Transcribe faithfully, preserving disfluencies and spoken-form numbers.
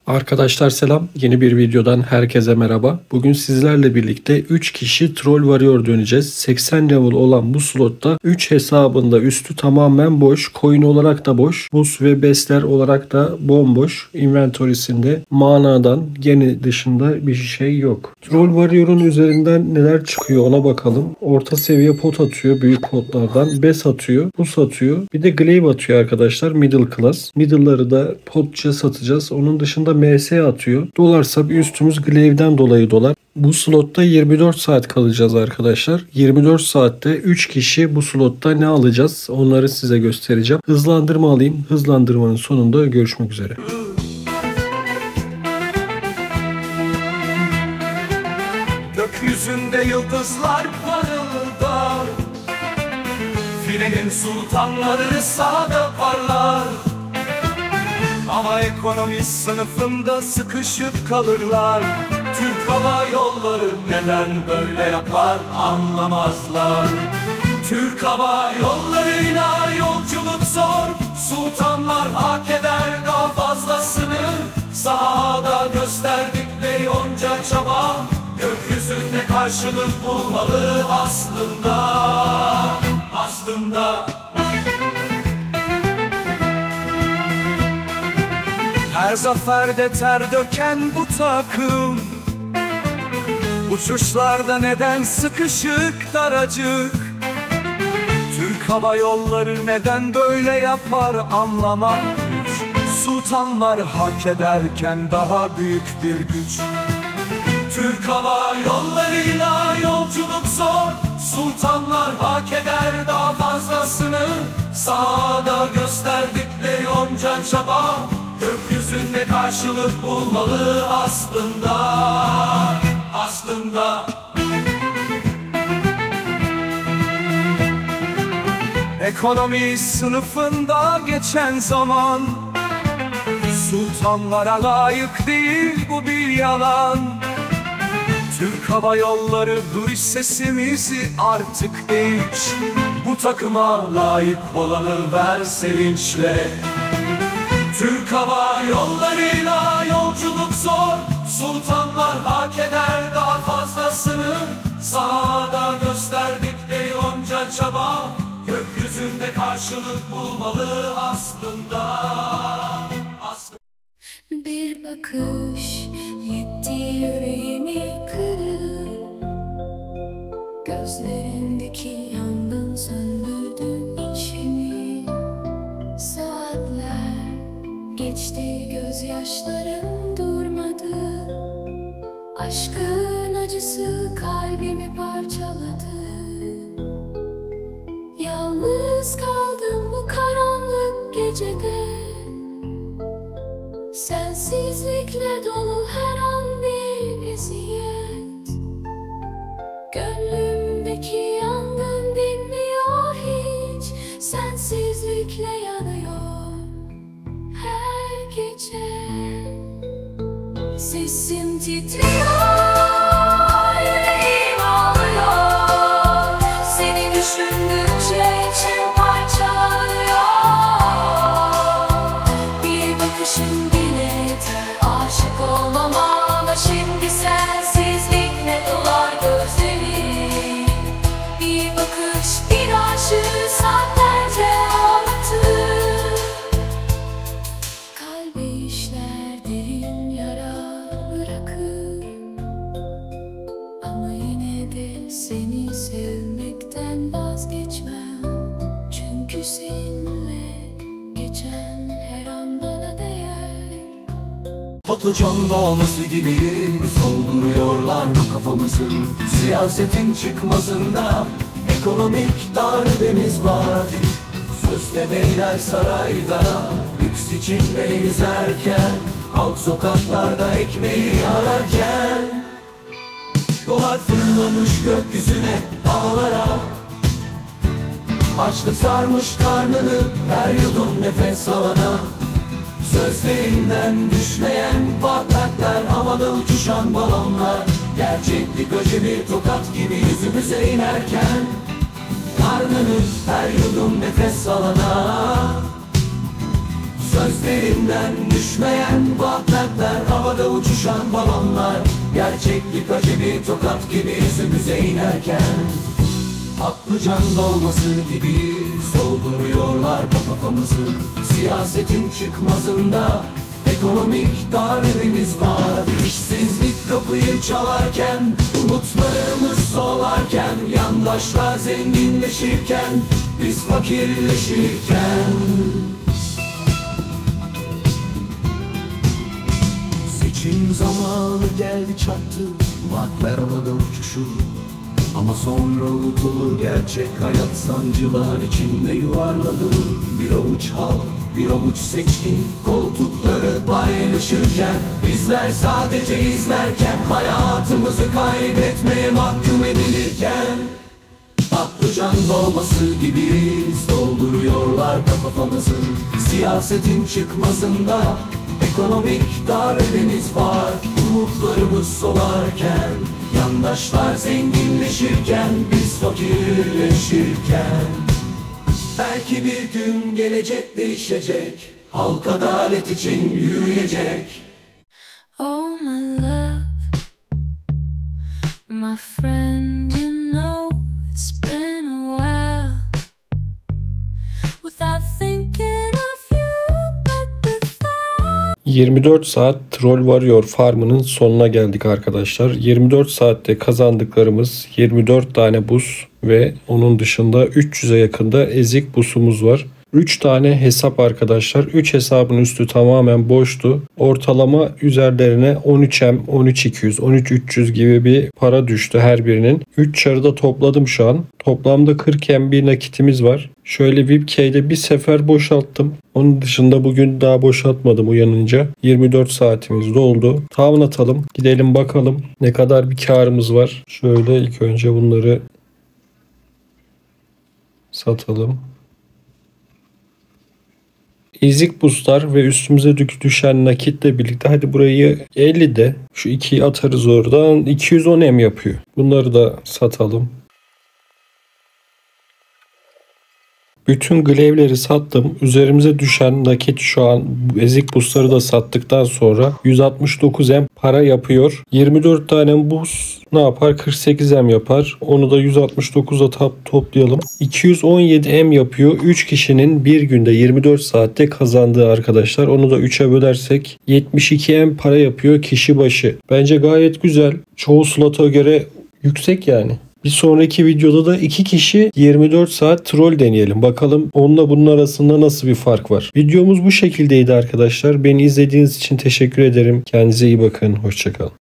Arkadaşlar selam. Yeni bir videodan herkese merhaba. Bugün sizlerle birlikte üç kişi Troll Warrior döneceğiz. seksen level olan bu slotta üç hesabında üstü tamamen boş. Coin olarak da boş. Buz ve besler olarak da bomboş. Inventory'sinde manadan gene dışında bir şey yok. Troll Warrior'un üzerinden neler çıkıyor ona bakalım. Orta seviye pot atıyor büyük potlardan. Bes atıyor. Buz atıyor. Bir de glaive atıyor arkadaşlar. Middle class. Middle'ları da potça satacağız. Onun dışında M S atıyor. Dolarsa bir üstümüz glaive'den dolayı dolar. Bu slotta yirmi dört saat kalacağız arkadaşlar. yirmi dört saatte üç kişi bu slotta ne alacağız? Onları size göstereceğim. Hızlandırma alayım. Hızlandırmanın sonunda görüşmek üzere. Gökyüzünde yıldızlar parıldar, Filenin sultanları sağda parlar. Ama ekonomi sınıfında sıkışıp kalırlar. Türk Hava Yolları neden böyle yapar anlamazlar. Türk Hava Yolları'yla yolculuk zor. Sultanlar hak eder daha fazlasını. Sahada gösterdikleri onca çaba gökyüzünde karşılık bulmalı aslında. Aslında her zaferde ter döken bu takım, uçuşlarda neden sıkışık daracık. Türk Hava Yolları neden böyle yapar anlamam. Sultanlar hak ederken daha büyük bir güç. Türk Hava Yolları'yla yolculuk zor. Sultanlar hak eder daha fazlasını. Sahada gösterdikleri onca çaba gökyüzünde karşılık bulmalı aslında. Aslında ekonomi sınıfında geçen zaman sultanlara layık değil bu bir yalan. Türk Hava Yolları duy sesimizi artık değiş. Bu takıma layık olanı ver sevinçle. Türk Hava Yolları'yla yolculuk zor. Sultanlar hak eder daha fazlasını. Sahada gösterdikleri onca çaba gökyüzünde karşılık bulmalı aslında. Aslında bir bakış yetti yüreğimi kırır. Gözlerindeki yangın söndürdü içimi. Saatler geçti, gözyaşlarım durmadı. Aşkın acısı kalbimi parçaladı. Yalnız kaldım bu karanlık gecede. Sensizlikle dolu her an bir eziyet. Gönlümdeki yangın dinmiyor hiç. Sensizlikle yanıyor her gece. Sesim titriyor, yüreğim ağlıyor. Seni düşündükçe içim parçalıyor. Bir bakışın bile yeter, aşık olmama. Ama şimdi sensizlikle dolar gözlerim. Bir bakış bir aşığı saatlerce ağlatır. Kalbe işler derin yara bırakır. Ama yine de seni sevmekten vazgeçmem. Çünkü seninle geçen her an bana değer. Patlıcan doğması gibi solduruyorlar kafamızın. Siyasetin çıkmazında ekonomik darbemiz var. Sözde beyler sarayda lüks içinde yüzerken, halk sokaklarda ekmeği ararken. Dolar fırlamış gökyüzüne, dağlara. Açlık sarmış karnını, her yudum nefes alana. Sözlerinden düşmeyen patlaklar, havada uçuşan balonlar. Gerçeklik öce bir tokat gibi yüzümüze inerken, karnını her yudum nefes alana. Sözlerinden düşmeyen patlaklar, uçuşan balonlar. Gerçeklik acemi tokat gibi yüzümüze inerken, patlıcan dolması gibi dolduruyorlar kafamızı. Siyasetin çıkmazında ekonomik darbemiz var. İşsizlik kapıyı çalarken, umutlarımız solarken, yandaşlar zenginleşirken, biz fakirleşirken. Seçim zamanı geldi çattı, vaatler havada uçuşur. Ama sonra unutulur gerçek hayat, sancılar içinde yuvarlanır. Bir avuç halk, bir avuç seçkin koltukları paylaşırken, bizler sadece izlerken, hayatımızı kaybetmeye mahkum edilirken, patlıcan dolması gibi dolduruyorlar kafamızı. Siyasetin çıkmazında ekonomik darbemiz var. Umutlarımız solarken, yandaşlar zenginleşirken, biz fakirleşirken. Belki bir gün gelecek değişecek, halk adalet için yürüyecek. Oh my love, my friend, you know it's been a while without thinking of you, but the thought. yirmi dört saat Troll Warrior farmının sonuna geldik arkadaşlar. yirmi dört saatte kazandıklarımız yirmi dört tane buz ve onun dışında üç yüze yakında ezik buzumuz var. üç tane hesap arkadaşlar. üç hesabın üstü tamamen boştu. Ortalama üzerlerine on üç M, on üç iki yüz, on üç üç yüz gibi bir para düştü her birinin. üç çarıda topladım şu an. Toplamda kırk M bir nakitimiz var. Şöyle V I P K'de bir sefer boşalttım. Onun dışında bugün daha boşaltmadım uyanınca. yirmi dört saatimiz doldu. Tavan atalım. Gidelim bakalım ne kadar bir karımız var. Şöyle ilk önce bunları satalım. Ezik boostlar ve üstümüze düşen nakitle birlikte hadi burayı ellide şu ikiyi atarız oradan. iki yüz on M yapıyor. Bunları da satalım. Bütün glaive'leri sattım. Üzerimize düşen nakit şu an ezik boostları da sattıktan sonra yüz altmış dokuz M para yapıyor. yirmi dört tane boost ne yapar? kırk sekiz M yapar. Onu da yüz altmış dokuza toplayalım. iki yüz on yedi M yapıyor. üç kişinin bir günde yirmi dört saatte kazandığı arkadaşlar. Onu da üçe bölersek yetmiş iki M para yapıyor kişi başı. Bence gayet güzel. Çoğu slota göre yüksek yani. Bir sonraki videoda da iki kişi yirmi dört saat troll deneyelim. Bakalım onunla bunun arasında nasıl bir fark var. Videomuz bu şekildeydi arkadaşlar. Beni izlediğiniz için teşekkür ederim. Kendinize iyi bakın. Hoşça kalın.